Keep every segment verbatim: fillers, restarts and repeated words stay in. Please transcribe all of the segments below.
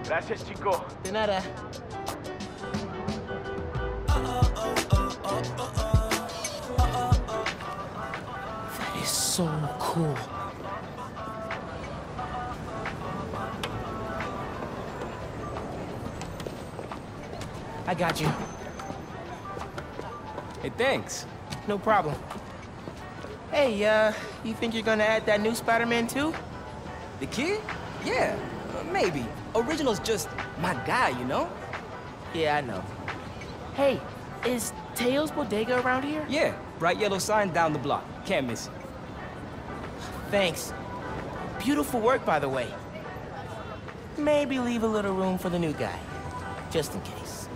Gracias, chico. De nada. That is so cool. I got you. Hey, thanks. No problem. Hey, uh, you think you're gonna add that new Spider-Man too? The kid? Yeah, uh, maybe. Original's just my guy, you know? Yeah, I know. Hey, is Teo's Bodega around here? Yeah, bright yellow sign down the block. Can't miss it. Thanks. Beautiful work, by the way. Maybe leave a little room for the new guy, just in case.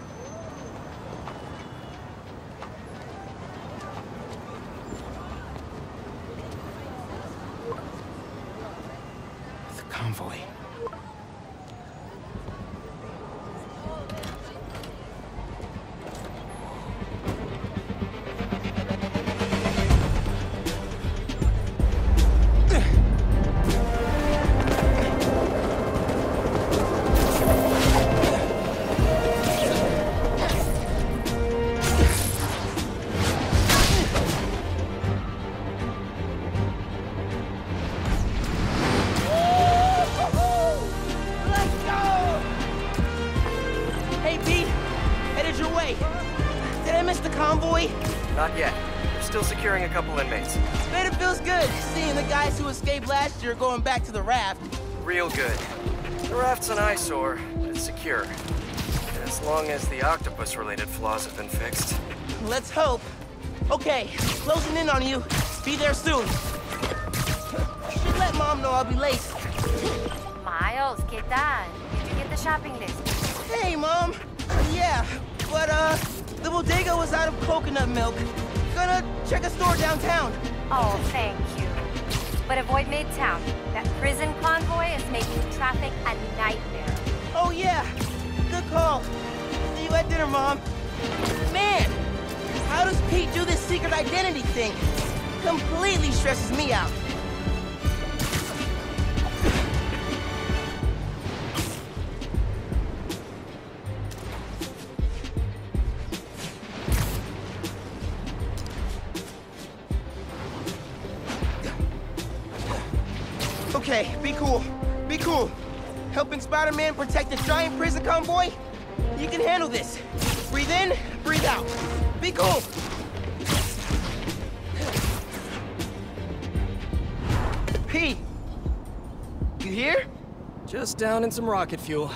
The convoy. Not yet. We're still securing a couple inmates. Bet it feels good seeing the guys who escaped last year going back to the raft. Real good. The raft's an eyesore, but it's secure. As long as the octopus-related flaws have been fixed. Let's hope. Okay, closing in on you. Be there soon. Should let Mom know I'll be late. Miles, ¿qué tal? Did you get the shopping list? Hey, Mom. Yeah, but, uh, the bodega was out of coconut milk. Gonna check a store downtown. Oh, thank you. But avoid Midtown. That prison convoy is making traffic a nightmare. Oh, yeah. Good call. See you at dinner, Mom. Man, how does Pete do this secret identity thing? Completely stresses me out. Okay, be cool. Be cool. Helping Spider-Man protect the giant prison convoy? You can handle this. Breathe in, breathe out. Be cool. Pete, you here? Just down in some rocket fuel.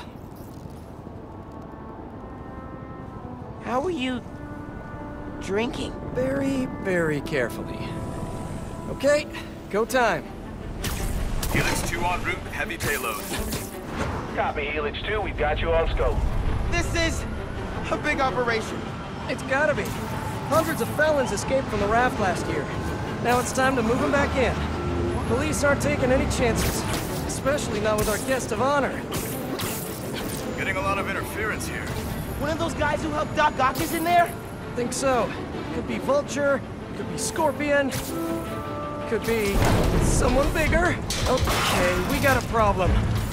How are you drinking? Very, very carefully. Okay, go time. Helix two en route with heavy payload. Copy, Helix two. We've got you on scope. This is a big operation. It's gotta be. Hundreds of felons escaped from the raft last year. Now it's time to move them back in. Police aren't taking any chances, especially not with our guest of honor. Getting a lot of interference here. One of those guys who helped Doc Ock is in there? Think so. Could be Vulture, could be Scorpion, could be someone bigger. Okay, we got a problem.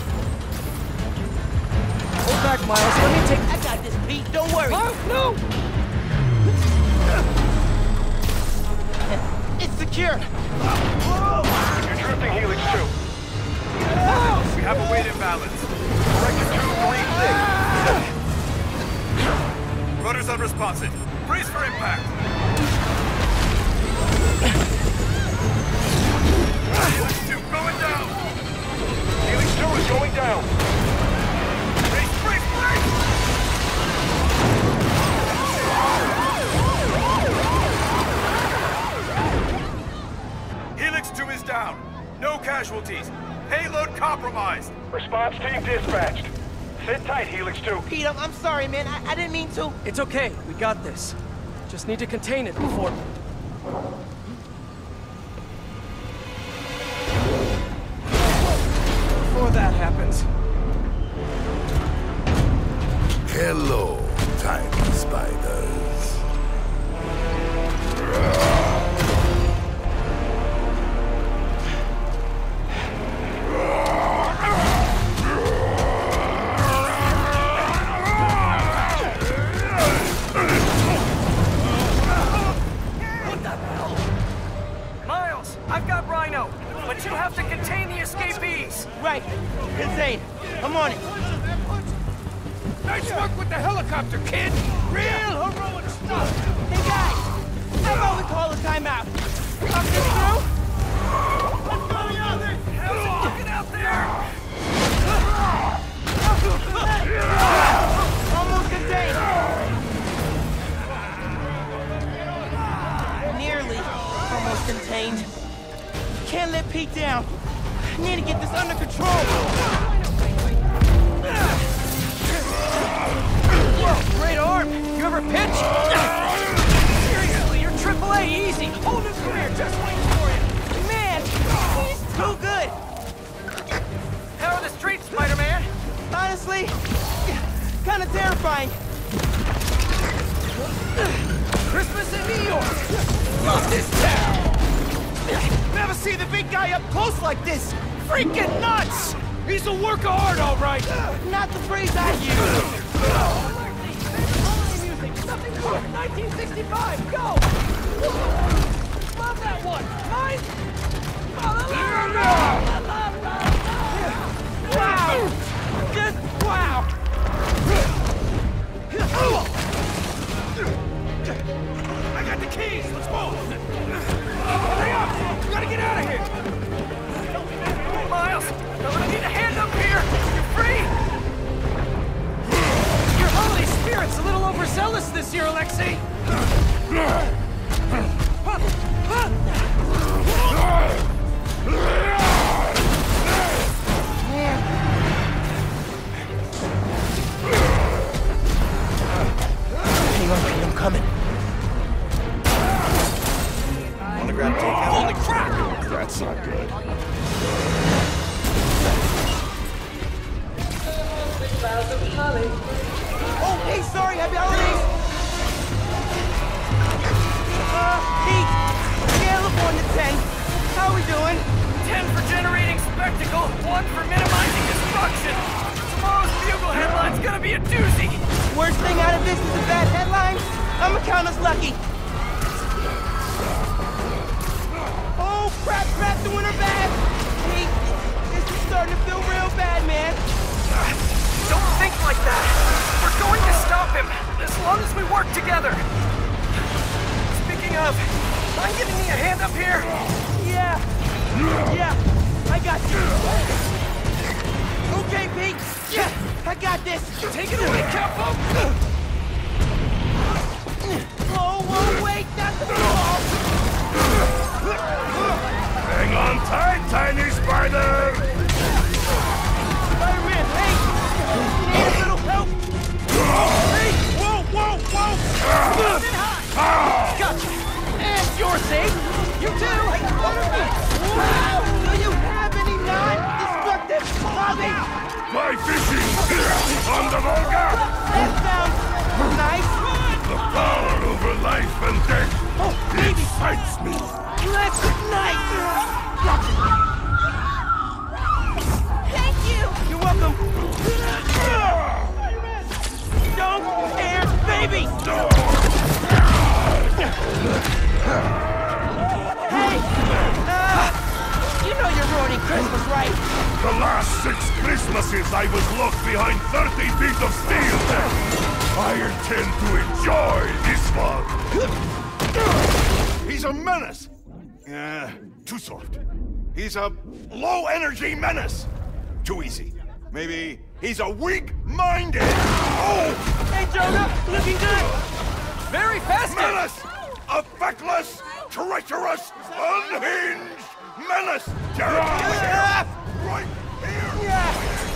Hold back, Miles. Let me take... I got this, Pete. Don't worry. Oh, no! It's secure. You're drifting, Helix two. We have a weight imbalance. Director two, three, six. Rudder's unresponsive. Brace for impact. Helix two going down. Helix two is going down. Brace, brace, brace! Helix two is down. No casualties. Payload compromised. Response team dispatched. Sit tight, Helix two. Pete, I'm, I'm sorry, man. I, I didn't mean to. It's okay. We got this. Just need to contain it before... Before that happens. Hello, tiny spiders. on it. Nice work with the helicopter, kid! Real heroic stuff! Hey guys, how about we call a timeout? Talk this through? What's going on there? How's it looking out there? Almost contained. Nearly almost contained. Can't let Pete down. Need to get this under control. Whoa, great arm! You ever pitch? Seriously, you're triple A easy! Whole new career just waiting for you! Man, he's too good. How are the streets, Spider-Man? Honestly, kind of terrifying. Christmas in New York! Love this town! Never see the big guy up close like this! Freaking nuts! He's a work of art, all right! Not the phrase I use. nineteen sixty-five, go! Love that one! Mine? Wow! Just wow! I got the keys! Let's move! Hurry up! We gotta get out of here! Miles, I'm gonna need a hand up here! You free? Your Holy Spirit's a little overzealous this year, Alexei! Hang on, Pete, I'm coming. Wanna grab takeout? Holy crap! That's not good. Oh, hey, sorry, happy holidays! Uh, Pete, scale of one to ten. How we doing? Ten for generating spectacle, one for minimizing destruction. Tomorrow's Bugle headline's gonna be a doozy. Worst thing out of this is a bad headline. I'ma count us lucky. Oh, crap, crap, doing her bad. Pete, this is starting to feel real bad, man. Don't think like that. We're going to stop him, as long as we work together. Speaking of, mind giving me a hand up here? Yeah, yeah, I got you. Okay, Pete, yeah, I got this. Take it away, Capo! Whoa, whoa, wait, not the ball. Hang on tight, tiny spider! Spider-Man, hey, need a little help? Hey, whoa, whoa, whoa. Gotcha. And you're safe. You too. Wow, do you have any non-destructive clothing? Fly fishing! On the Volga! That sounds nice. The power over life and death! Oh, It baby. excites me! Let's ignite. Gotcha. Thank you! You're welcome. Don't scare baby. Hey, uh, you know you're ruining Christmas, right? The last six Christmases I was locked behind thirty feet of steel! I intend to enjoy this one! He's a menace! Uh, too soft. He's a low-energy menace! Too easy. Maybe he's a weak-minded... Oh! Hey, Jonah, looking good. Very festive! Menace! A feckless, treacherous, unhinged menace! Ah! Right here! Yeah.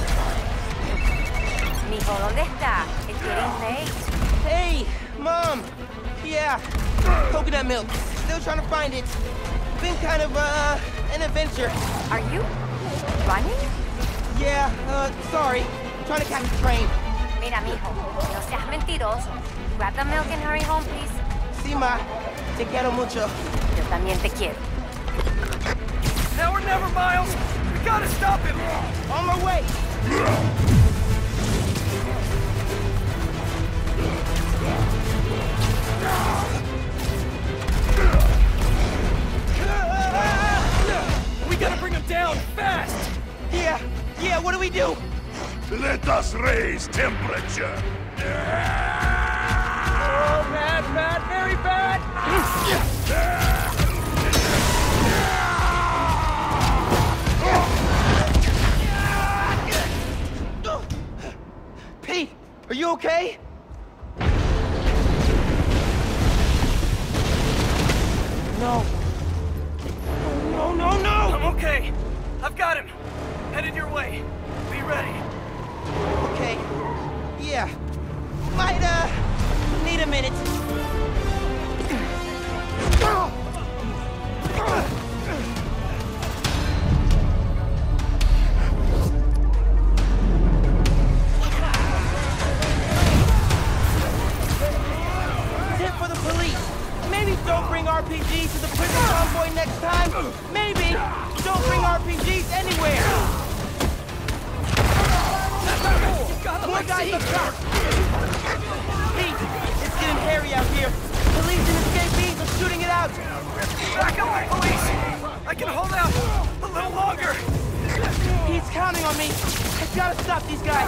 Mijo, ¿dónde está? It's getting late. Hey, Mom. Yeah, coconut milk. Still trying to find it. Been kind of, uh, an adventure. Are you running? Yeah, uh, sorry. Trying to catch a train. Mira, mijo, no seas mentiroso. Grab the milk and hurry home, please. Sí, ma. Te quiero mucho. Yo también te quiero. Now or never, Miles! We gotta stop him! On my way. We gotta bring him down, fast! Yeah, yeah, what do we do? Let us raise temperature. Oh, bad, bad, very bad! Pete, are you okay? No. No, no, no! I'm okay. I've got him. Headed your way. Be ready. Okay. Yeah. Might, uh, need a minute. Tip for the police. Maybe don't bring R P Gs to the prison convoy next time. Maybe don't bring R P Gs anywhere. More guys up top. Pete, it's getting hairy out here. Police and escapees are shooting it out. Back up, my police! I can hold out a little longer. He's counting on me. I've got to stop these guys.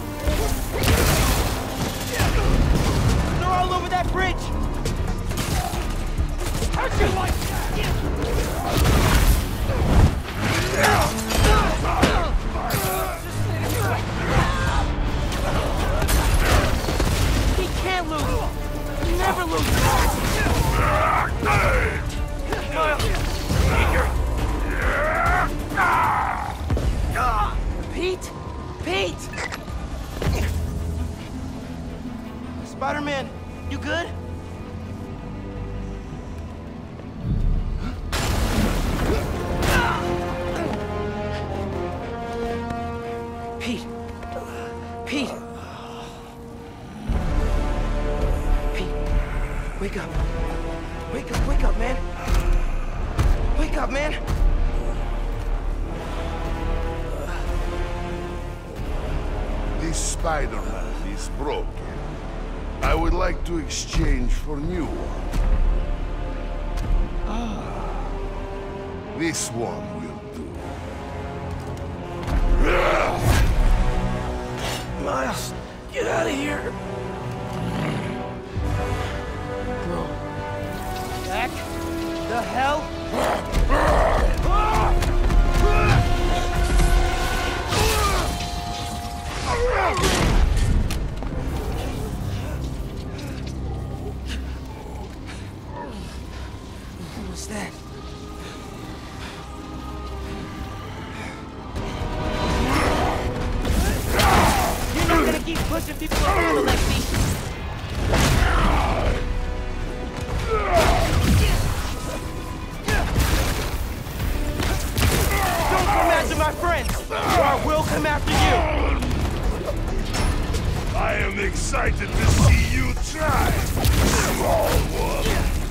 They're all over that bridge. How'd you like He can't lose. Never lose. Miles, eager. Pete? Pete! Spider-Man, you good? Pete. Pete. Pete. Wake up. Wake up, wake up, man. Wake up, man. This Spider-Man is broken. I would like to exchange for new one. This one will do. Miles, get out of here. Back the hell? What was that? You're not gonna keep pushing people around, Alexei. Don't come after my friends, or I will come after you. I am excited to see you try, small one.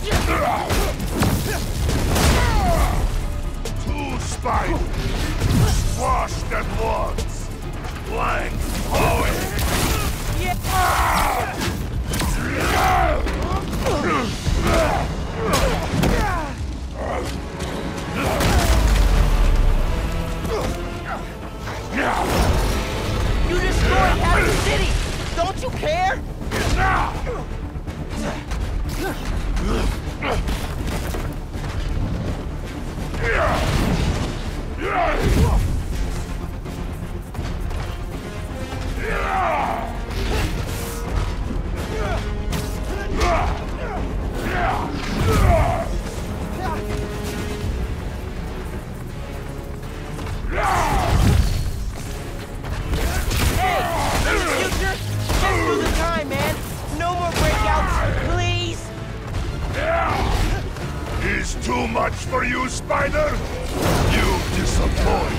Two spiders, squashed at once, blank blowing. You destroyed half the city! Don't you care? Too much for you, Spider? You disappoint.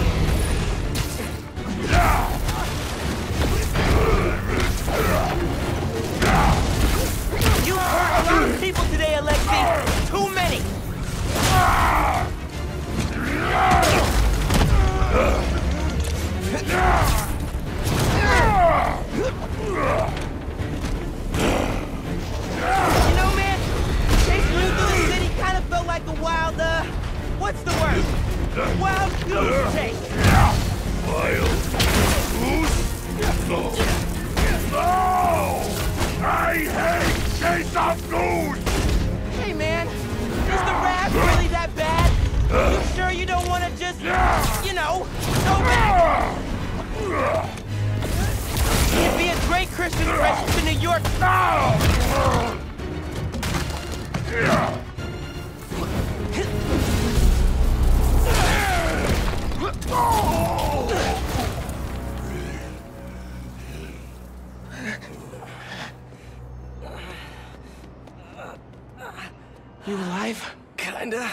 You hurt a lot of people today, Alexei. Too many. You know, man, chasing you through the city kind of felt like a wild, uh, what's the word? Wild goose chase. Wild No! I hate shades of goose! Hey, man. Is the raft really that bad? You sure you don't want to just, you know, go back? It'd be a great Christmas present to New York. You alive? Kinda.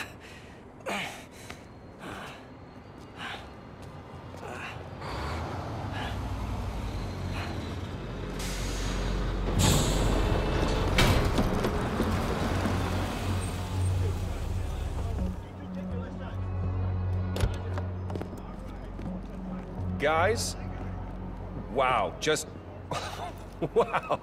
Guys? Wow, just... wow.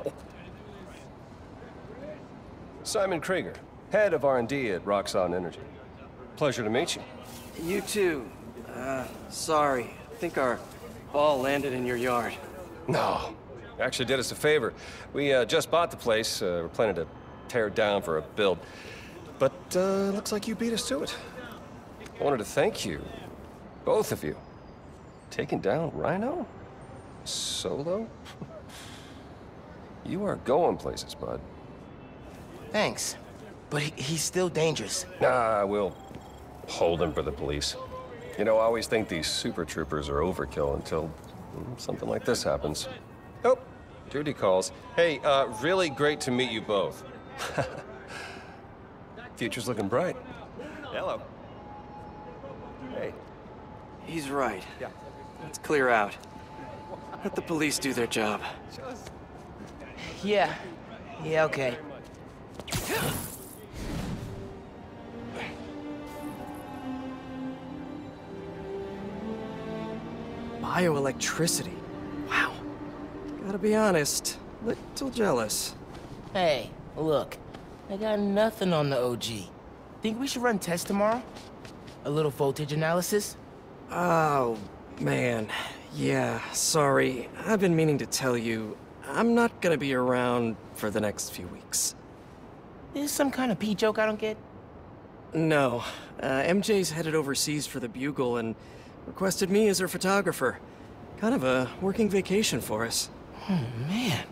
Simon Krieger, head of R and D at Roxxon Energy. Pleasure to meet you. You too. Uh, sorry. I think our ball landed in your yard. No. Actually did us a favor. We uh, just bought the place. Uh, we're planning to tear it down for a build. But uh, looks like you beat us to it. I wanted to thank you, both of you. Taking down Rhino? Solo? You are going places, bud. Thanks. But he, he's still dangerous. Nah, we'll hold him for the police. You know, I always think these super troopers are overkill until mm, something like this happens. Oh, duty calls. Hey, uh, really great to meet you both. Future's looking bright. Hello. Hey. He's right. Yeah. Let's clear out. Let the police do their job. Yeah. Yeah, okay. Bioelectricity. Wow. Gotta be honest, little jealous. Hey, look. I got nothing on the O G. Think we should run tests tomorrow? A little voltage analysis? Oh, man. Yeah, sorry. I've been meaning to tell you, I'm not gonna be around for the next few weeks. This some kind of pee joke I don't get? No. Uh, M J's headed overseas for the Bugle and requested me as her photographer. Kind of a working vacation for us. Oh, man.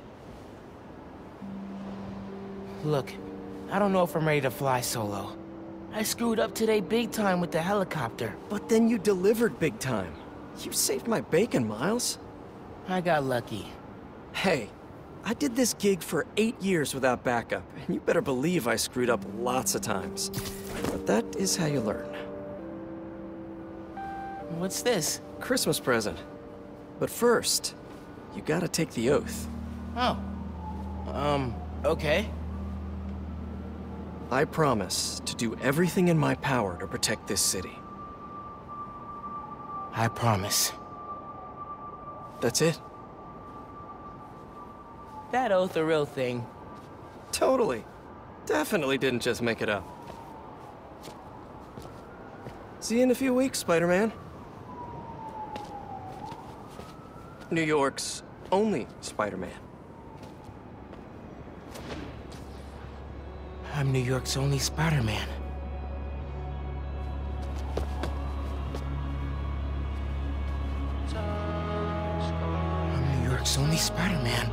Look, I don't know if I'm ready to fly solo. I screwed up today big time with the helicopter. But then you delivered big time. You saved my bacon, Miles. I got lucky. Hey, I did this gig for eight years without backup, and you better believe I screwed up lots of times. But that is how you learn. What's this? Christmas present. But first, you gotta take the oath. Oh. Um, okay. I promise to do everything in my power to protect this city. I promise. That's it? That oath a real thing. Totally. Definitely didn't just make it up. See you in a few weeks, Spider-Man. New York's only Spider-Man. I'm New York's only Spider-Man. I'm New York's only Spider-Man.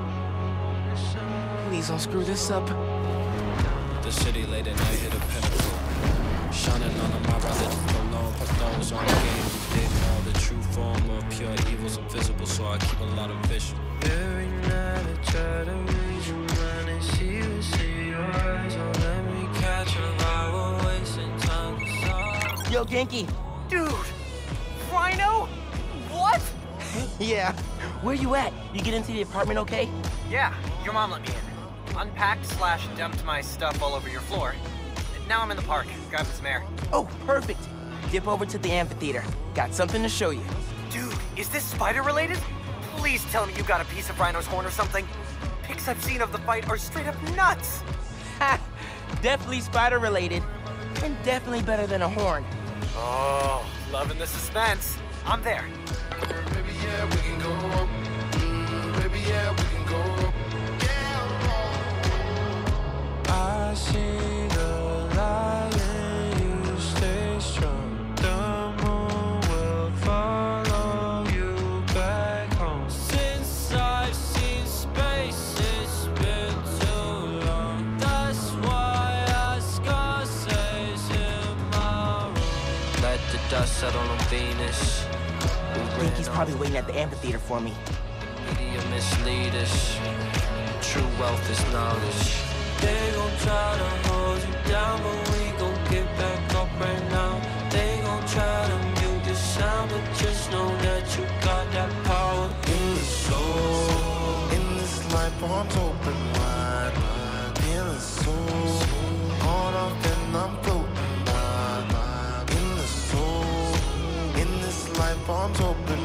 Please don't screw this up. The city late at night hit a pinnacle. Shining on my brother alone, put those on the game. Didn't know the true form of pure evil's invisible, so I keep a lot of vision. Every night I try to read your mind and see you see your eyes. Don't let me catch you while we're wasting time. Yo, Genki. Dude! Rhino? What? Yeah. Where you at? You get into the apartment okay? Yeah, your mom let me in. Unpacked slash dumped my stuff all over your floor. Now I'm in the park, grabbing some air. Oh, perfect. Dip over to the amphitheater. Got something to show you. Dude, is this spider-related? Please tell me you got a piece of Rhino's horn or something. Pics I've seen of the fight are straight up nuts. Ha! Definitely spider-related. And definitely better than a horn. Oh, loving the suspense. I'm there. Baby, yeah, we can go. yeah, we can go. I see the light and you stay strong. The moon will follow you back home. Since I've seen space, it's been too long. That's why I Scarface in my room. Let the dust settle on Venus. I think he's probably waiting at the amphitheater for me. Media mislead us. True wealth is knowledge. They gon' try to hold you down, but we gon' get back up right now. They gon' try to mute the sound, but just know that you got that power in the soul. In this life, arms open wide, feeling soul. Caught up and I'm floating wide, in the soul. In this life, arms open